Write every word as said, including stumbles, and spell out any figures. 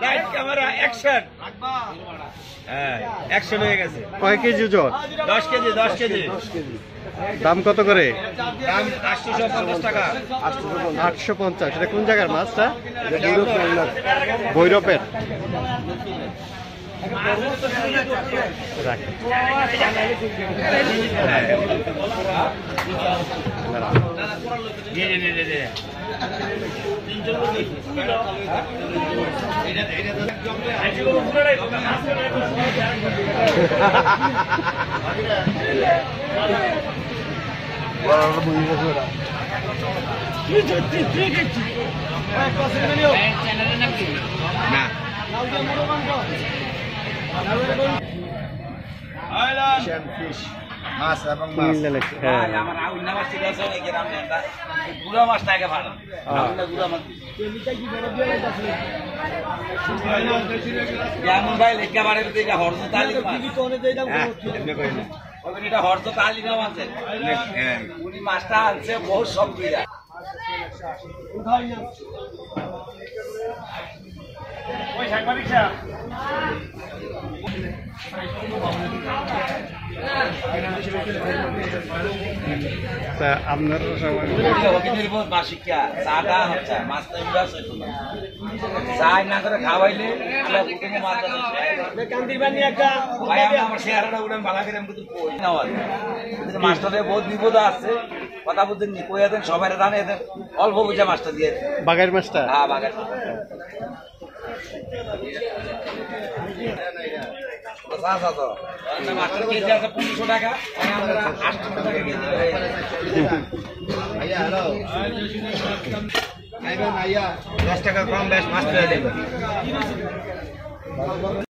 Light camera action. হ্যাঁ action হয়ে গেছে। কয় কেজি ওজন? দশ কেজি দশ কেজি। দাম কত করে? দাম আটশোশো পঞ্চাশ টাকা। আটশো পঞ্চাশ। এটা কোন জায়গার মাছটা? ভৈরবের। না মাছ এবং মাছ আমার আউন্না মাছ ঠিক আছে নাকি রাম নেতা গুড়া মাছটা আগে ভালো আউন্না গুড়া মাছ যেমন ভাই লেখা বাড়ে এটা হরজ তালি মাছ এমনি কই না ওখানে এটা হরজ তালি না মাছ হ্যাঁ উনি মাছটা আনছে বহুত সব দিয়া ওই সাংবাদিকরা আপনার চাই না করে খাওয়াইলে মাছটা বহুত বিপদ আছে কথা বলতেন নি কইয়া দেন সবাই জানে অল্প বুঝে মাছটা দিয়ে বাঘের মাছটা। হ্যাঁ বাঘের মাছটার কেজি আছে পনেরোশো টাকা আটশো টাকা কেজি দশ টাকা কম বেশ মাছ পেয়ে দেবে।